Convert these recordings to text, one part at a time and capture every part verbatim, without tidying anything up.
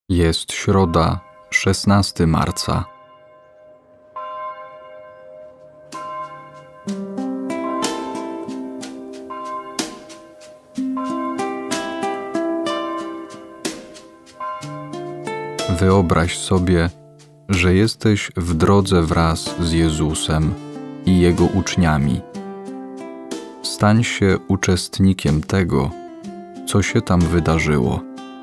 Jest środa, szesnastego marca. Wyobraź sobie, że jesteś w drodze wraz z Jezusem i Jego uczniami. Stań się uczestnikiem tego, co się tam wydarzyło.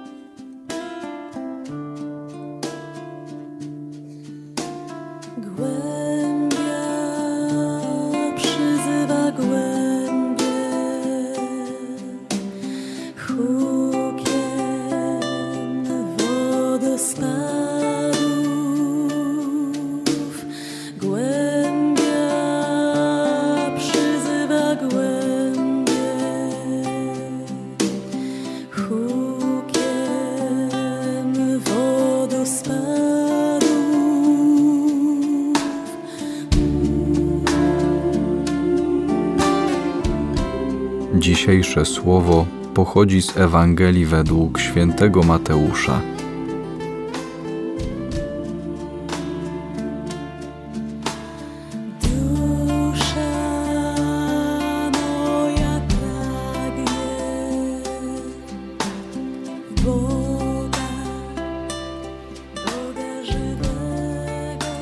Głębia przyzywa głębie, hukiem wodospadów. Głębia przyzywa głębie, hukiem wodospadów. Dzisiejsze słowo pochodzi z Ewangelii według świętego Mateusza. Dusza moja pragnie Boga, Boga żywego.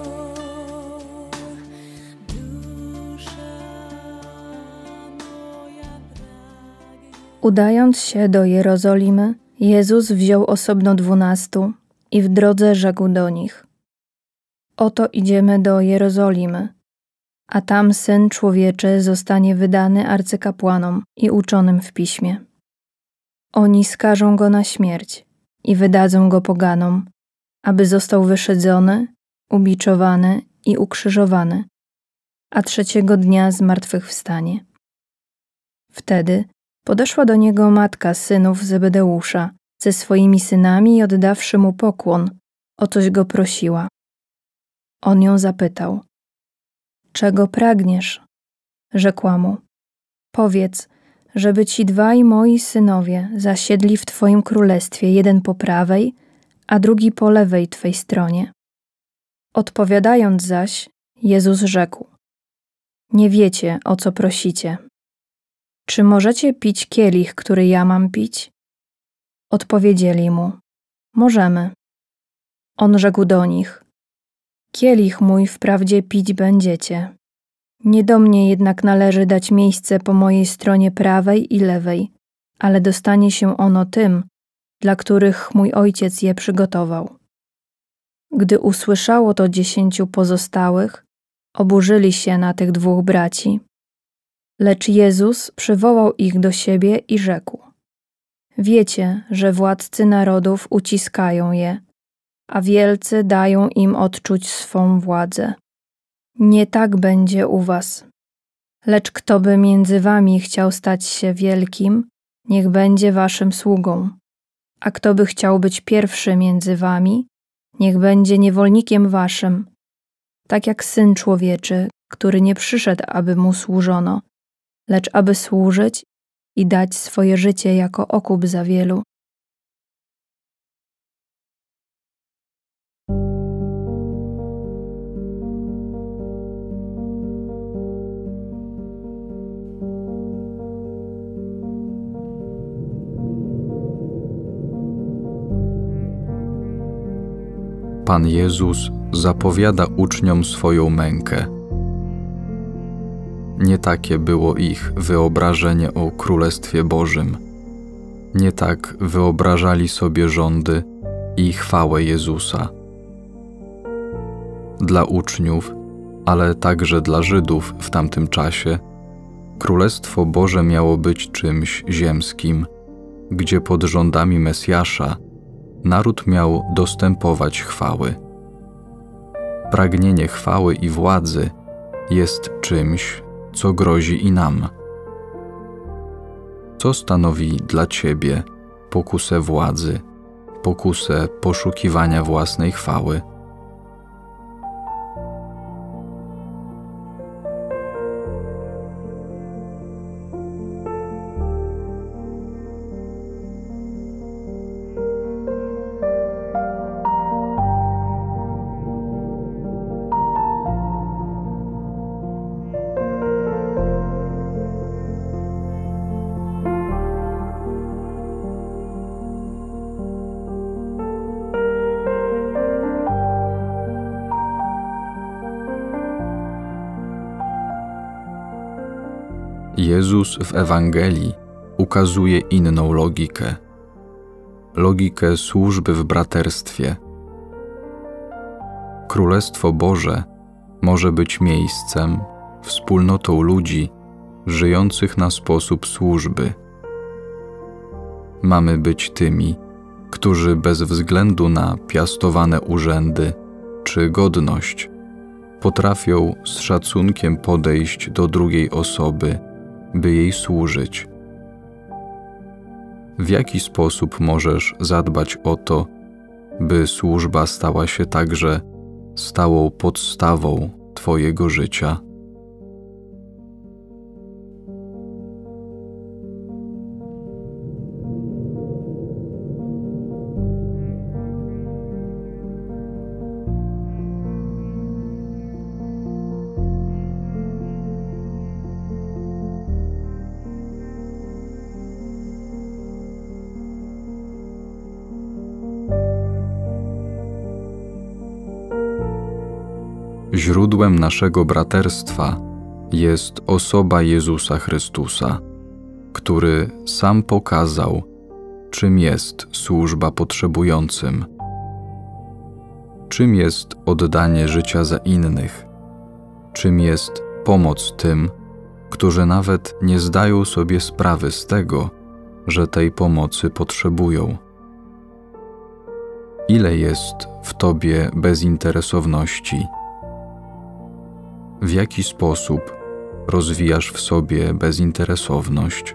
Dusza moja pragnie. Udając się do Jerozolimy, Jezus wziął osobno dwunastu i w drodze rzekł do nich: Oto idziemy do Jerozolimy, a tam Syn Człowieczy zostanie wydany arcykapłanom i uczonym w piśmie. Oni skażą go na śmierć i wydadzą go poganom, aby został wyszydzony, ubiczowany i ukrzyżowany, a trzeciego dnia zmartwychwstanie. Wtedy podeszła do niego matka synów Zebedeusza ze swoimi synami i oddawszy mu pokłon, o coś go prosiła. On ją zapytał: Czego pragniesz? Rzekła mu: Powiedz, żeby ci dwaj moi synowie zasiedli w twoim królestwie, jeden po prawej, a drugi po lewej twej stronie. Odpowiadając zaś, Jezus rzekł: Nie wiecie, o co prosicie. Czy możecie pić kielich, który ja mam pić? Odpowiedzieli mu: Możemy. On rzekł do nich: Kielich mój wprawdzie pić będziecie. Nie do mnie jednak należy dać miejsce po mojej stronie prawej i lewej, ale dostanie się ono tym, dla których mój Ojciec je przygotował. Gdy usłyszało to dziesięciu pozostałych, oburzyli się na tych dwóch braci. Lecz Jezus przywołał ich do siebie i rzekł: Wiecie, że władcy narodów uciskają je, a wielcy dają im odczuć swą władzę. Nie tak będzie u was. Lecz kto by między wami chciał stać się wielkim, niech będzie waszym sługą. A kto by chciał być pierwszy między wami, niech będzie niewolnikiem waszym. Tak jak Syn Człowieczy, który nie przyszedł, aby mu służono, lecz aby służyć i dać swoje życie jako okup za wielu. Pan Jezus zapowiada uczniom swoją mękę. Nie takie było ich wyobrażenie o Królestwie Bożym. Nie tak wyobrażali sobie rządy i chwałę Jezusa. Dla uczniów, ale także dla Żydów w tamtym czasie, Królestwo Boże miało być czymś ziemskim, gdzie pod rządami Mesjasza naród miał dostępować chwały. Pragnienie chwały i władzy jest czymś, co grozi i nam. Co stanowi dla ciebie pokusę władzy, pokusę poszukiwania własnej chwały? Jezus w Ewangelii ukazuje inną logikę. Logikę służby w braterstwie. Królestwo Boże może być miejscem, wspólnotą ludzi żyjących na sposób służby. Mamy być tymi, którzy bez względu na piastowane urzędy czy godność potrafią z szacunkiem podejść do drugiej osoby, by jej służyć. W jaki sposób możesz zadbać o to, by służba stała się także stałą podstawą Twojego życia? Źródłem naszego braterstwa jest osoba Jezusa Chrystusa, który sam pokazał, czym jest służba potrzebującym, czym jest oddanie życia za innych, czym jest pomoc tym, którzy nawet nie zdają sobie sprawy z tego, że tej pomocy potrzebują. Ile jest w Tobie bezinteresowności? W jaki sposób rozwijasz w sobie bezinteresowność?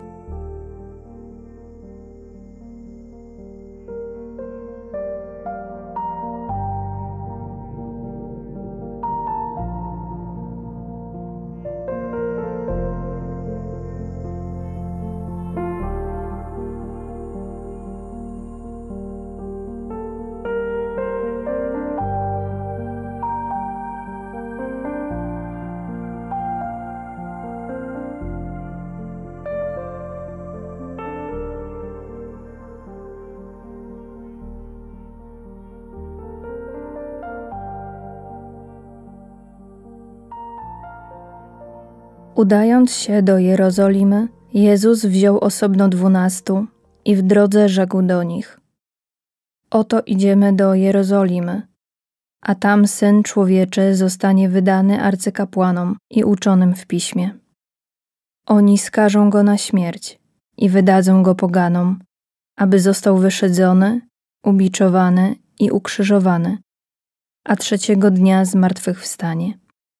Udając się do Jerozolimy, Jezus wziął osobno dwunastu i w drodze rzekł do nich: Oto idziemy do Jerozolimy, a tam Syn Człowieczy zostanie wydany arcykapłanom i uczonym w piśmie. Oni skażą Go na śmierć i wydadzą Go poganom, aby został wyszydzony, ubiczowany i ukrzyżowany, a trzeciego dnia zmartwychwstanie.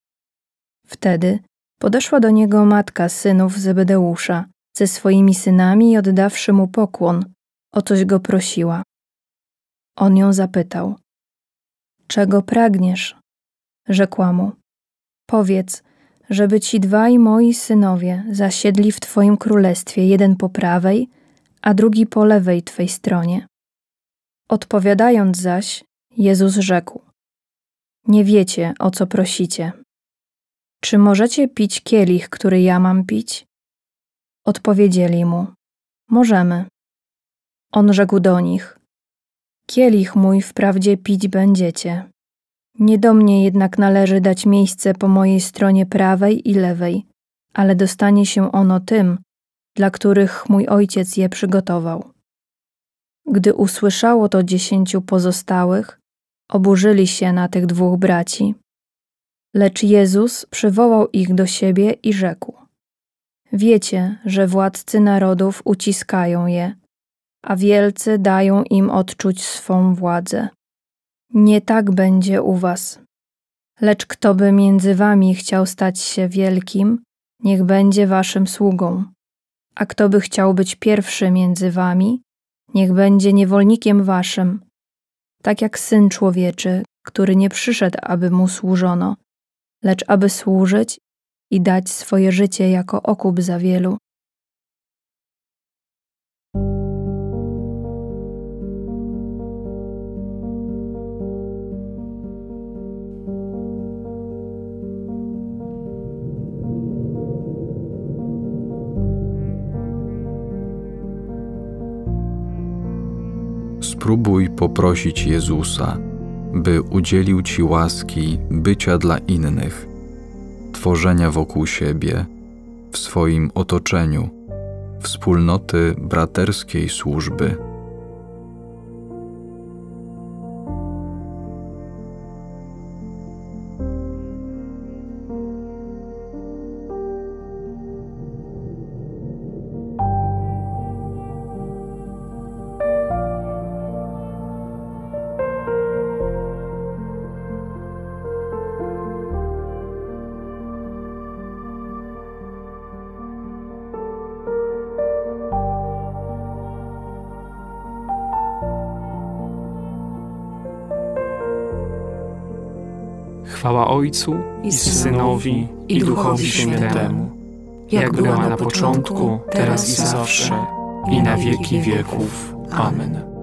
Wtedy podeszła do Niego matka synów Zebedeusza ze swoimi synami i oddawszy Mu pokłon, o coś Go prosiła. On ją zapytał: Czego pragniesz? Rzekła Mu: Powiedz, żeby ci dwaj moi synowie zasiedli w Twoim królestwie, jeden po prawej, a drugi po lewej Twej stronie. Odpowiadając zaś, Jezus rzekł: Nie wiecie, o co prosicie. Czy możecie pić kielich, który ja mam pić? Odpowiedzieli Mu: Możemy. On rzekł do nich: Kielich mój wprawdzie pić będziecie. Nie do mnie jednak należy dać miejsce po mojej stronie prawej i lewej, ale dostanie się ono tym, dla których mój Ojciec je przygotował. Gdy usłyszało to dziesięciu pozostałych, oburzyli się na tych dwóch braci. Lecz Jezus przywołał ich do siebie i rzekł: Wiecie, że władcy narodów uciskają je, a wielcy dają im odczuć swą władzę. Nie tak będzie u was. Lecz kto by między wami chciał stać się wielkim, niech będzie waszym sługą. A kto by chciał być pierwszy między wami, niech będzie niewolnikiem waszym. Tak jak Syn Człowieczy, który nie przyszedł, aby Mu służono, lecz aby służyć i dać swoje życie jako okup za wielu. Spróbuj poprosić Jezusa, by udzielił Ci łaski bycia dla innych, tworzenia wokół siebie w swoim otoczeniu, wspólnoty braterskiej służby. Chwała Ojcu i Synowi, i Duchowi Świętemu, jak była na początku, teraz i zawsze, i na wieki wieków. Amen.